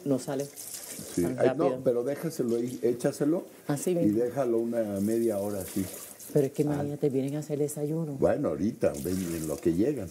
no sale Sí. tan Ay, rápido. no, pero déjaselo ahí, échaselo Así y mismo. déjalo una media hora así. Pero es que imagínate, vienen a hacer desayuno. Bueno, ahorita, ven en lo que llegan.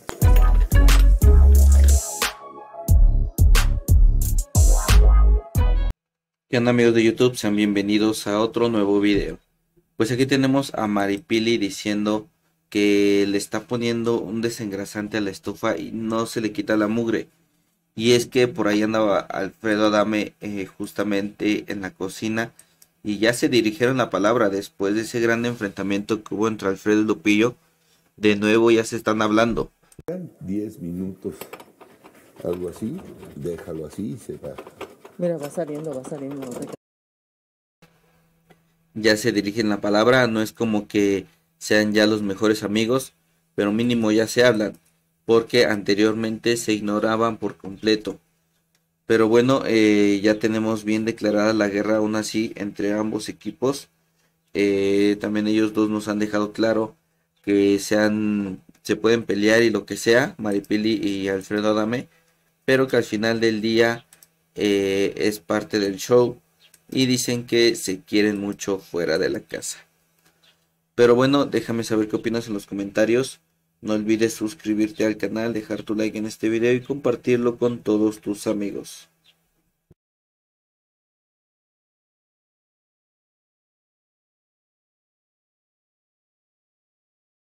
¿Qué onda amigos de YouTube? Sean bienvenidos a otro nuevo video. Pues aquí tenemos a Maripili diciendo que le está poniendo un desengrasante a la estufa y no se le quita la mugre. Y es que por ahí andaba Alfredo Adame justamente en la cocina y ya se dirigieron la palabra después de ese gran enfrentamiento que hubo entre Alfredo y Lupillo. De nuevo ya se están hablando. 10 minutos, algo así, déjalo así y se va. Mira, va saliendo, va saliendo. No te... Ya se dirigen la palabra, no es como que sean ya los mejores amigos, pero mínimo ya se hablan, porque anteriormente se ignoraban por completo. Pero bueno, ya tenemos bien declarada la guerra aún así entre ambos equipos. También ellos dos nos han dejado claro que se pueden pelear y lo que sea, Maripili y Alfredo Adame, pero que al final del día es parte del show y dicen que se quieren mucho fuera de la casa. Pero bueno, déjame saber qué opinas en los comentarios. No olvides suscribirte al canal, dejar tu like en este video y compartirlo con todos tus amigos.